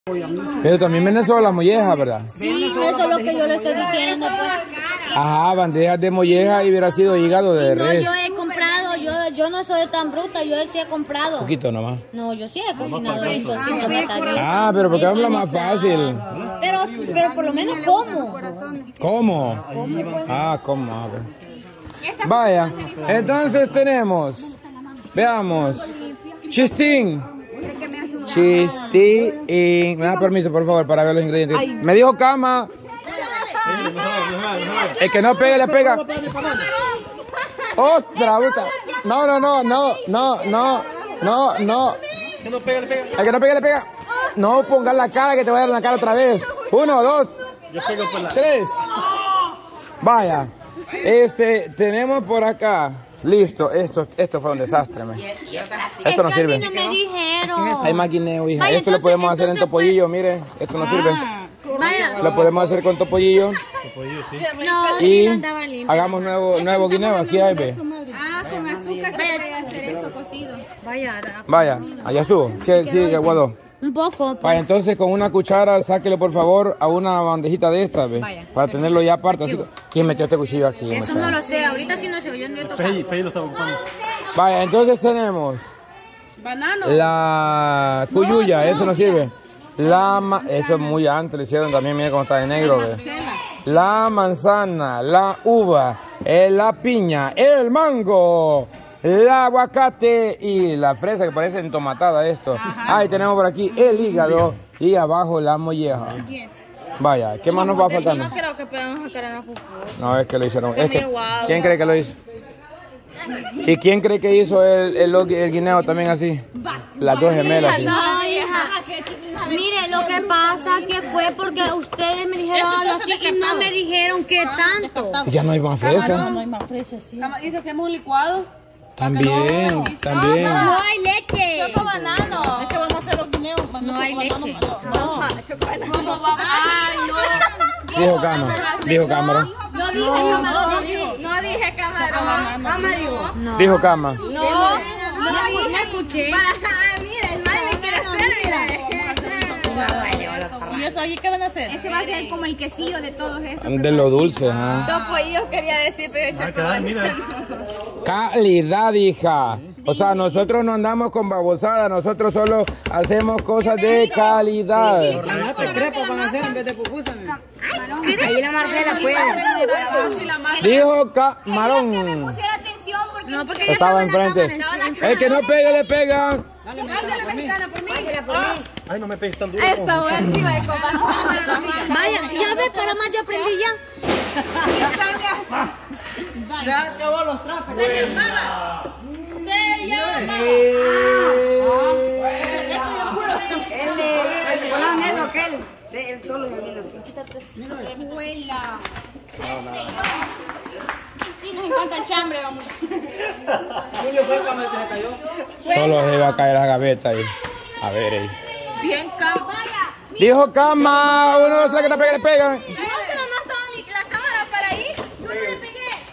Pero también venden solo las mollejas, ¿verdad? Sí, eso es lo que yo le estoy diciendo, pues. Ajá, bandejas de molleja y hubiera sido hígado de res. No, yo he comprado, yo no soy tan bruta, yo sí he comprado. Un poquito nomás. No, yo sí he cocinado eso, sin tomate. Ah, pero porque habla más fácil. Pero por lo menos como. ¿Cómo? Ah, ¿cómo? A ver. Vaya, entonces tenemos, veamos, chistín. Chistín. ¿Me da permiso, por favor, para ver los ingredientes? Me dijo cama. El que no pega, le pega. Otra bruta. No. El que no pega, le pega. No pongas la cara que te voy a dar en la cara otra vez. 1, 2, 3. Vaya. Tenemos por acá. Listo, esto fue un desastre, Esto no sirve. A mí no me dijeron. Hay más guineo, hija. Esto lo podemos hacer en topollillo, mire. Esto no sirve. Lo podemos hacer con topollillo. Topollillo, sí. No, y sí, andaba limpio. hagamos nuevo guineo. Aquí hay, ve. Con azúcar se puede hacer eso cocido. Vaya, allá estuvo. Sí, aguado. Un poco. Vaya, entonces con una cuchara, sáquelo por favor a una bandejita de estas, ve. Vaya. Para tenerlo ya aparte. Así. ¿Quién metió este cuchillo aquí? Eso no lo sé, ahorita sí no sé, yo no he tocado. Pei lo está ocupando. Vaya, entonces tenemos Banano. la cuyuya, eso no sirve. Esto es muy antes, lo hicieron también, mira cómo está de negro, ve. La manzana, la uva, la piña, el mango, el aguacate y la fresa que parece entomatada esto. Ahí tenemos por aquí el hígado y abajo la molleja. Vaya, ¿qué más nos va faltando? No creo que podamos sacar en la pupusa. No, es que lo hicieron. ¿Quién cree que lo hizo? ¿Y quién cree que hizo el guineo también así? Las dos gemelas. ¿Sí? No, hija. Mire, lo que pasa que fue porque ustedes me dijeron algo así y no me dijeron qué tanto. Ya no hay más fresa. No hay más fresas, sí. ¿Y si hacemos un licuado? También. No hay leche. Choco banano. Es que vamos a hacer los guineos. No hay leche. Ay, no. Dijo Cameron. No dije camarón. No dije camarón. No. Dijo Cama. No escuché. Mira, el mal me quiere hacer, mira. ¿Y eso allí qué van a hacer? Ese va a ser como el quesillo de todos estos. De lo dulce, ¿ah? Topollillo quería decir, pero Va a quedar, mira. Calidad, hija. O sea, nosotros no andamos con babosada, nosotros solo hacemos cosas de calidad. Ahí la Marcela puede. Dijo Camarón. Pusiera atención porque No, porque Estaba enfrente. El que no pega, le pega. Ay, no me pegues tan duro. está buenísima de comer. Vaya, ya ve, para más yo aprendí ya. Se acabó los trajes. el volado negro aquel. Él solo y el abuela. Sí, nos encanta el chambre, vamos. Solo se va a caer la gaveta ahí. A ver ahí. Bien, cama. Dijo Cama. 1, 2, 3, que no pega, le pega. No, pero no estaba la cámara para ahí. Yo no le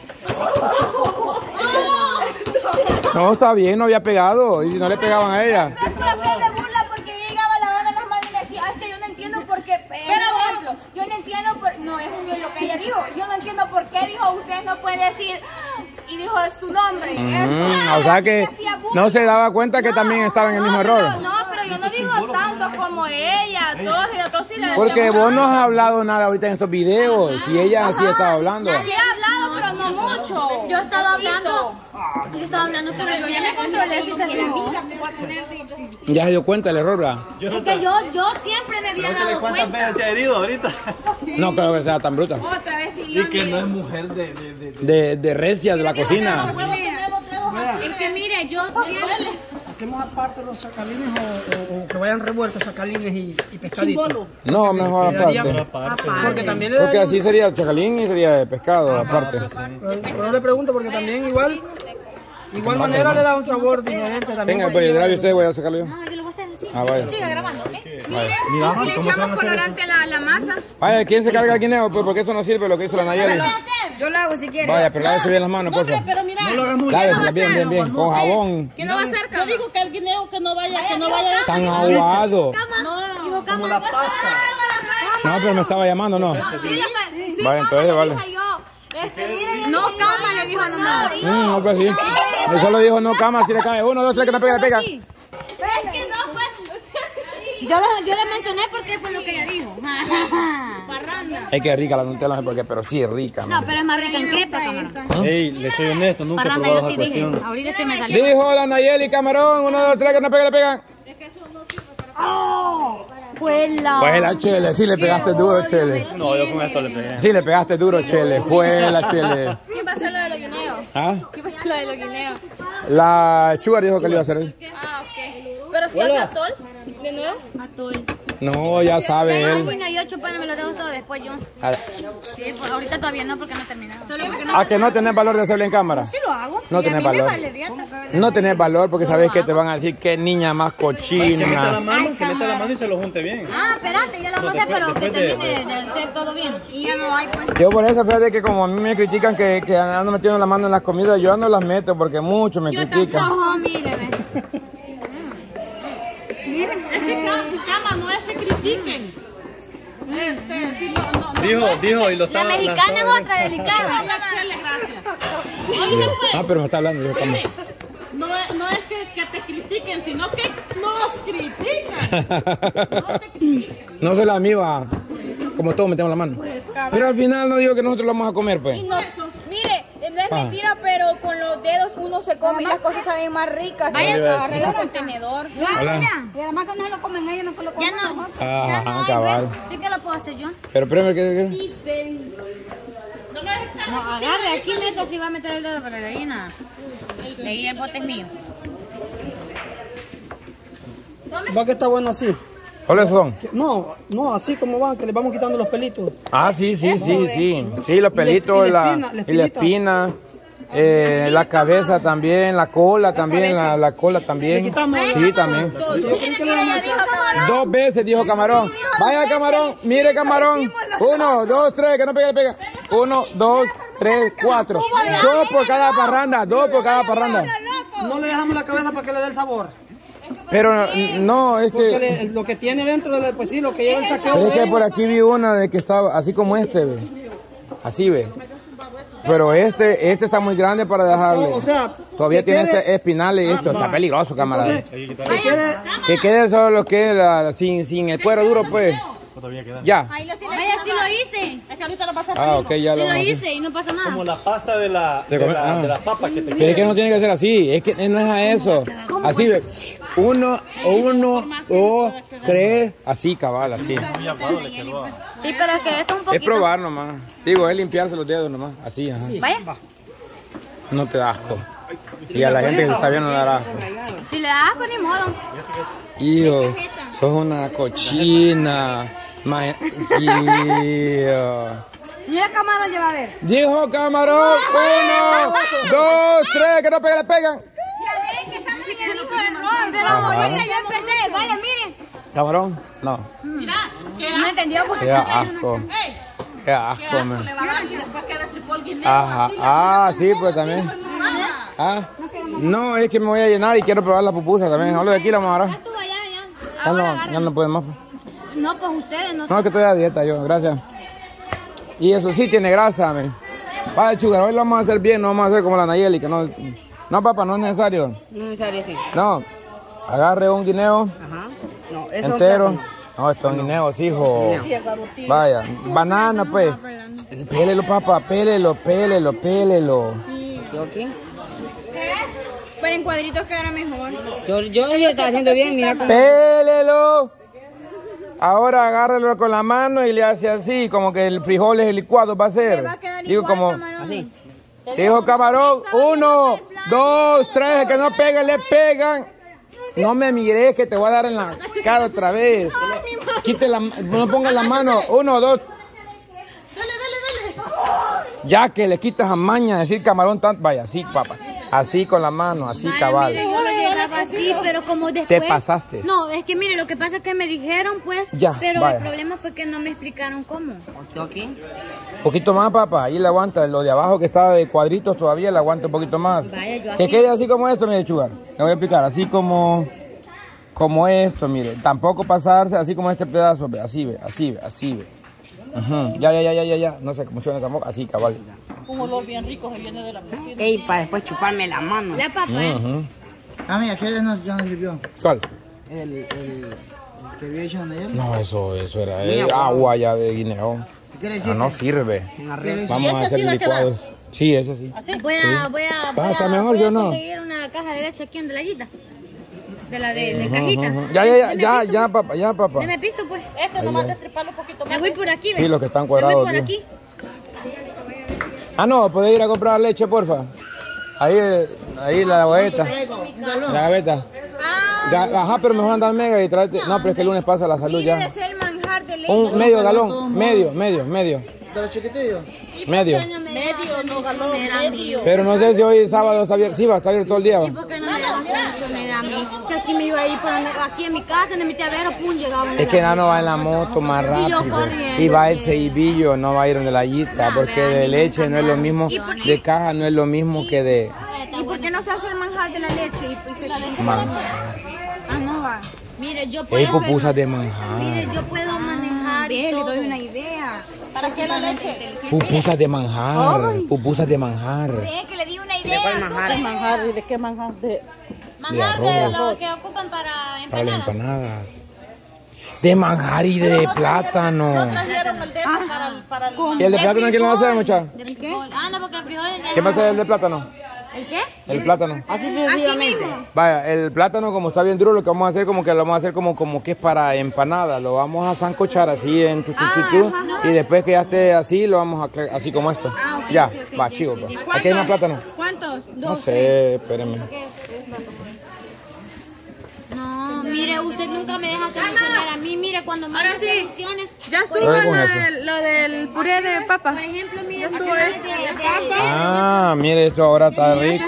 pegué. No, está bien, no había pegado. Y no le pegaban a ella. No es por hacerle burla porque yo llegaba a la hora de las manos y me decía, es que yo no entiendo por qué. Por ejemplo, yo no entiendo por. No, es lo que ella dijo. Yo no entiendo por qué dijo, ustedes no pueden decir. Y dijo su nombre. O sea que no se daba cuenta que también estaba en el mismo error. No, pero yo no digo tanto como ella. Todos sí le Porque vos no has hablado nada ahorita en estos videos. Y ella sí estaba hablando. Sí he hablado, pero no mucho. Yo estaba hablando. Pero yo ya me controlé si se dijo. Ya se dio cuenta el error, ¿verdad? Es que yo siempre me había dado ¿Cuántas cuenta. veces se ha herido ahorita? No creo que sea tan bruta. Otra vez Y que no es mujer de De recia de la cocina. Es que mire, yo siempre. ¿Hacemos aparte los sacalines o que vayan revueltos sacalines y pescaditos? No, mejor aparte. Porque también le Porque daría así sería el chacalín y sería de pescado aparte. Pero le pregunto porque también igual manera le da un sabor diferente también. Venga, pues el usted voy a sacarlo yo. No, yo lo voy a hacer así. Ah, vaya. Sigue grabando, ¿ok? Mire, y si le echamos colorante a la masa. Vaya, ¿quién se carga el guineo? Pues porque esto no sirve lo que hizo la Nayeli. ¿Qué voy a hacer? Yo lo hago si quieres. Vaya, pero lávese bien las manos, por favor. Pero mira, Láveselas bien, bien, con jabón. ¿Qué no va a hacer, yo Cama? digo que el guineo que no vaya. Tan aguado. Dijo Cama. Como la pasta. No, pero me estaba llamando, ¿no? Sí, Vale, Cama, entonces, le vale. dije yo. Miren, No, Cama le dijo a nomás. No, pues sí. Él solo dijo no cama, si le cae. 1, 2, 3, que no pega, le pega. Es que no fue. Yo le mencioné porque fue lo que ella dijo. Es que es rica la Nutella, no sé por qué, pero sí es rica. No, pero es más rica en crepa, camarón. Ey, le soy honesto, nunca he Parranda probado yo esa sí dije. cuestión. Ahorita se me salió. Dijo la Nayeli Camarón, 1, 2, 3, que no pega, le pegan. Juela. Pues la Chele, sí le pegaste duro, Chele. No, yo con esto le pegué. Sí le pegaste duro, Chele. Juela, Chele. ¿Quién va a hacer lo de los guineos? ¿Ah? ¿Qué va a hacer lo de los guineos? La Sugar dijo que le iba a hacer él. Ah, ok. Pero si hace atol, de nuevo. No, ya sabe él. Bueno, yo chupando me lo dejo todo después yo. Sí, pues ahorita todavía no porque no he terminado. ¿A que no tenés valor de hacerlo en cámara? Sí lo hago. No Y a tenés mí me valor. vale, riata. No tenés valor porque sabés que te van a decir que niña más Que meta la cochina. mano, que meta la mano y se lo junte bien. Ah, espérate, ya lo vamos a hacer, pero que después de- termine de hacer todo bien. Y ya no hay, pues. Yo por eso, fíjate que como a mí me critican que ando metiendo la mano en las comidas, yo no las meto porque muchos me critican. No, míreme. Es que Cama, no es que critiquen. Sí, Dijo, y lo La estaba... mexicana es otra delicada. Ah, pero me está hablando. Dijo, ¿cómo? no es que te critiquen, sino que nos critican. No soy la amiga, como todos metemos la mano. Pero al final no digo que nosotros lo vamos a comer, pues. No, mire, no es mentira, pero con los dedos uno se come y las cosas saben más ricas. Vaya, Arregla el contenedor. Hola. Y además que no se lo comen ellos, no se lo comen. Ya no. Ajá, Ya no hay, cabal. pues. Sí que lo puedo hacer yo. Pero primero que... No, agarre, aquí meta si va a meter el dedo para la gallina. De ahí el bote es mío. Va que está bueno así. ¿Cuáles son? No, así como van, que le vamos quitando los pelitos. Ah, sí. Sí, los pelitos, y la la espina, la cabeza también, la cola también, la cola también. Le quitamos Sí, también. Yo creí que le íbamos a echar. 2 veces dijo Camarón. Vaya Camarón, mire Camarón. 1, 2, 3, que no pegue, le pega. 1, 2, 3, 4. 2 por cada parranda, 2 por cada parranda. No le dejamos la cabeza para que le dé el sabor. Pero no, es Porque que... lo que tiene dentro, pues sí, lo que lleva el saqueo. Pero es que por aquí vi una de que estaba así como este, ve. Así ve. Pero este está muy grande para dejarle. O sea, Todavía que tiene quede- este espinal y esto. va. Está peligroso, camarada. Entonces, que quede- Que quede solo lo que es sin el cuero duro, pues. Ya. Vaya, sí lo hice. Es que ahorita lo vas a Ah, ok, ya Sí lo lo vamos a hacer. hice y no pasó nada. Como la pasta de la papa que te Pero es que no tiene que ser así. Es que no es a eso. Así ve. 1, 2, 3. Así, cabal, así. Sí, pero es que esto es un Es poquito. probar nomás. Digo, es limpiarse los dedos nomás. Así, ajá. Vaya. No te da asco. Y a la gente que está viendo le dará asco. Si le das asco, ni modo. Hijo, sos una cochina. Hijo. Mira camarón lleva a ver. Dijo Camarón, 1, 2, 3, que no pegue, le pegan. Pero ahorita ya empecé. Vaya, miren. Camarón, no. No entendió. Qué asco. Qué asco, man. le va a dar si después queda triple el guineo. Ajá, ah, sí, pues también. Ah, no, es que me voy a llenar y quiero probar la pupusa también. Hablo de aquí, la vamos a agarrar. Tú allá, ya. Ya no pueden más. No, pues ustedes no. No, es que estoy a dieta yo, gracias. Y eso sí tiene grasa, men. Vale, Chugar, hoy lo vamos a hacer bien, no vamos a hacer como la Nayeli, que no... No, papá, no es necesario. No es necesario, sí. No, agarre un guineo Ajá. No, eso entero. No, estos guineos, hijo. Vaya, banana, pues. Pélelo, papá, pélelo. ¿Yo aquí? Pero en cuadritos quedará mejor. Yo estaba haciendo bien, mira. Pélelo. Ahora agárrelo con la mano y le hace así, como que el frijol es el licuado va a ser. Va a quedar Digo igual, como... camarón. Así. Dijo Camarón, 1, 2, 3, el que no pega, le pegan. No me mires que te voy a dar en la cara otra vez. Quite la, no pongas la mano. 1, 2. Ya que le quitas a maña decir Camarón tanto. Vaya, así, papá. Así con la mano, así cabal. Yo lo llegué estaba así, pero como después... Te pasaste. No, es que mire, lo que pasa es que me dijeron, pues, Ya, pero vaya. el problema fue que no me explicaron cómo. Un poquito más, papá. Ahí le aguanta. Lo de abajo que está de cuadritos todavía le aguanta un poquito más. Vaya, yo Que así. quede así como esto, mire, Chugar. Le voy a explicar. Así como esto, mire. Tampoco pasarse así como este pedazo. Ve, así ve, así ve, así ve. Ya. No se emociona tampoco. Así, cabal. Un olor bien rico se viene de la cocina. Ey, para después chuparme la mano. La papá. Ah, mira, aquel ya nos sirvió. ¿Cuál? El que había hecho ayer. No, eso era agua ya de guineo. ¿Qué quiere decir? No sirve. Vamos a ese hacer sí va a licuados. Sí, ese sí. Voy a está mejor, ¿sí o no? conseguir una caja de leche aquí en Delayita. De la de cajita. Ya, papá. Deme pisto, pues. Este nomás de triparlo un poquito más. Me voy por aquí, ve. Sí, los que están Me voy cuadrados. por aquí. No, ¿podés ir a comprar leche, porfa? Ahí la gaveta. La gaveta. Ajá, pero mejor andar mega y traerte. No, pero es que el lunes pasa la salud ya. Es el manjar de leche. Un medio galón, medio. ¿De los chiquitillos? Medio. Medio, no galón, medio. Pero no sé si hoy sábado está abierto. Sí, va a estar abierto todo el día. ¿Y por qué no me dejas funcionar a mí? Si aquí me iba a ir aquí en mi casa, en mi tiavero, pum, llegaba. Es que Nano va en la moto más rápido. Y va el ceibillo, no va a ir donde la yita. Porque de leche no es lo mismo, de caja no es lo mismo que de... ¿Y por qué no se hace el manjar de la leche? Y se manjar. no va. Mire, yo Hay puedo... pupusas de manjar. Mire, yo puedo manejar y Le todo. doy una idea. ¿Para qué la leche? Pupusas de manjar. Pupusas de manjar. Que le di una idea. ¿Qué manjar? ¿Y de qué manjar? Manjar De de arroz. lo que ocupan para Para las empanadas. empanadas. De manjar y de plátano. Trajeron el de eso para el... ¿Y el de plátano quién lo va a hacer, muchacha? ¿De frijol? Ah, no, porque el frijol es... ¿Quién va a hacer el de plátano? ¿El qué? El plátano. Así sucesivamente. Vaya, el plátano como está bien duro, lo que vamos a hacer como que lo vamos a hacer como que es para empanada. Lo vamos a sancochar así en chu. Y después que ya esté así, lo vamos a así como esto. Ya, va, chivo. Pa. Aquí hay más plátano. ¿Cuántos? No sé, espérenme. No, mire, usted nunca me deja solucionar a mí. Mire, cuando me hace soluciones... Ya estuvo Luego con eso. lo del puré de papa. Por ejemplo, mire, de Ah, mire, esto ahora está rico.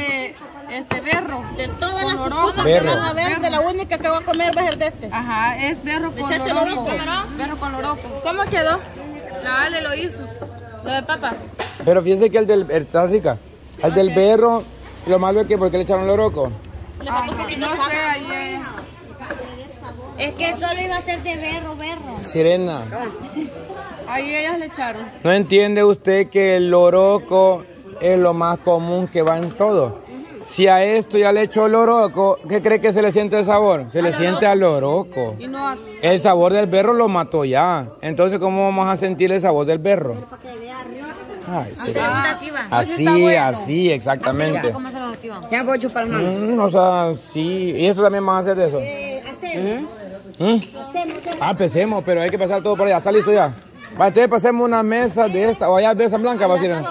De todas las pupusas que Berro. van a ver, de la única que voy a comer va a ser de este. Ajá, es berro con Echaste loroco. loroco. Berro con loroco. ¿Cómo quedó? La Ale lo hizo. Lo de papa. Pero fíjese que está rica. El del berro, lo malo es que porque le echaron loroco. No sé, ayer. Es que solo iba a ser de berro. Sirena. Ahí ellas le echaron. ¿No entiende usted que el loroco es lo más común que va en todo? Si a esto ya le echó loroco, ¿qué cree que se le siente el sabor? Se le siente al loroco. Y no a... El sabor del berro lo mató ya. Entonces, ¿cómo vamos a sentir el sabor del berro? Ay, sí. Así, exactamente. ¿Cómo se lo reciban? Ya voy a chupar las manos. O sea, sí. ¿Y esto también van a hacer de eso? Pesemos, pero hay que pasar todo por allá. ¿Está listo ya? Va, entonces pasemos una mesa de esta. O allá mesa blanca, va a decir.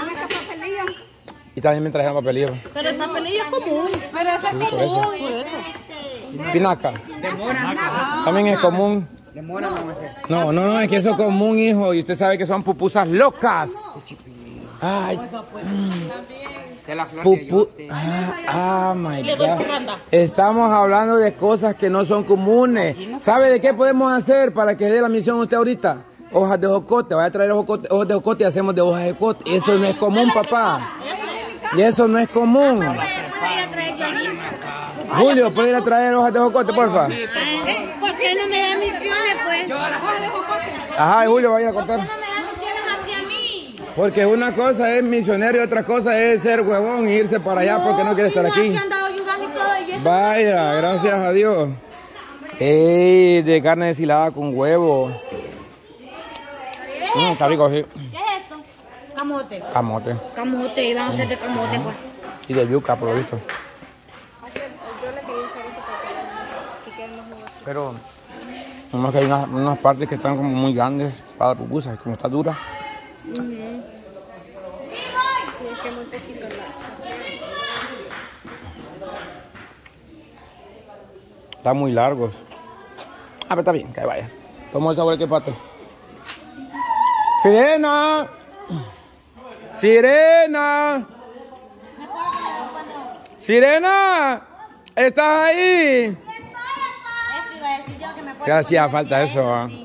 Y también me trajeron papelillo. Pero el papelillo es común. Pero ese es Por eso. común. Pinaca. También es común. No, es que eso es común, hijo. Y usted sabe que son pupusas locas. Ay. My God. Estamos hablando de cosas que no son comunes. ¿Sabe de qué podemos hacer para que dé la misión usted ahorita? Hojas de jocote. Voy a traer hojas de jocote y hacemos de hojas de jocote. Eso no es común, papá. Y eso no es común. ¿Puedo ir a traer yo aquí? Julio, ¿puede ir a traer hojas de jocote, porfa? ¿Por qué no me da misiones, pues? Ajá, y Julio va a ir a cortar. ¿Por qué no me da misiones hacia mí? Porque una cosa es misionero y otra cosa es ser huevón y irse para allá porque no quiere estar aquí. Te han dado ayudando y todo, y eso. Vaya, gracias a Dios. ¡Ey! De carne deshilada con huevo. Está rico, sí. ¿Qué es esto? Camote. Camote. Camote, vamos a hacer de camote, pues. Y de yuca, por lo visto. Pero, nomás que hay unas partes que están como muy grandes para la pupusa, como está dura. Están muy largos. Pero está bien, que vaya. Toma el sabor de que pato. ¡Sirena! ¡Sirena! ¡Sirena! ¿Estás ahí? Eso iba a decir yo que me acuerdo. ¿Qué hacía falta eso?